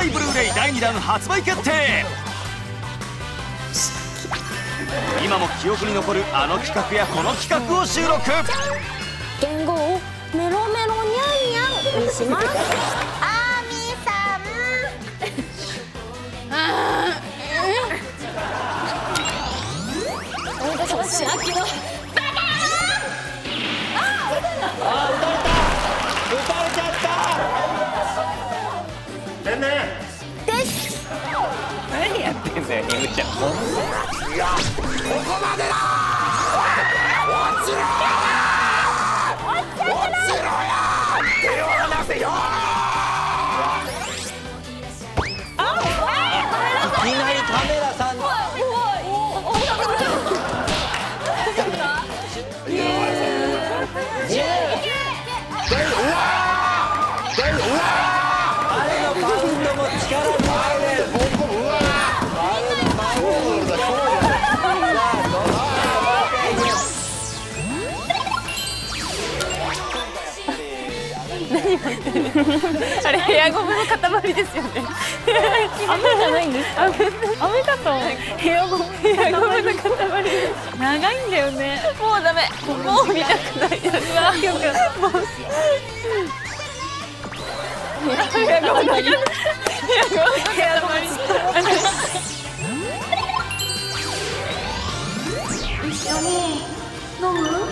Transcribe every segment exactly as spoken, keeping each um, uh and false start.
イブルーレイだいにだん発売決定。今も記憶に残るあの企画やこの企画を収録。 言語をメロメロニャンニャンにします。あみさん。ああ。しあきの。バカ野郎。 あ、撃たれた。撃たれちゃった。ねんね。 です。 何やってんだよ、ひむちゃん。 いや、ここまでだ。落ちろー。落ちろよ。手を離せよ。いきなりカメラさん。 あれヘアゴムの塊ですよね。 雨じゃないんですか？雨かと。 ヘアゴムヘアゴムの塊です。 長いんだよね。 もうダメ。もう見たくないです。うわ、よくもう。ヘアゴムの塊。ヘアゴムの塊。 一緒に飲む？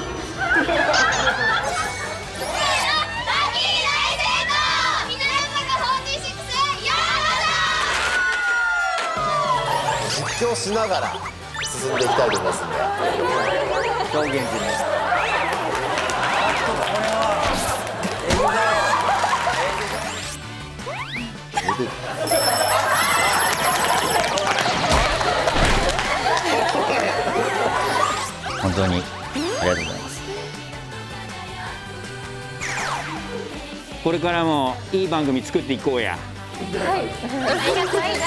実況しながら進んでいきたいと思いますんで。 表現時に。本当にありがとうございます。これからもいい番組作っていこうや。 はい。ありがとうございます。ありがとうござい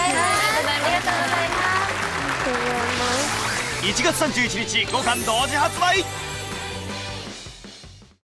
ます。 いちがつさんじゅういちにちごかん同時発売。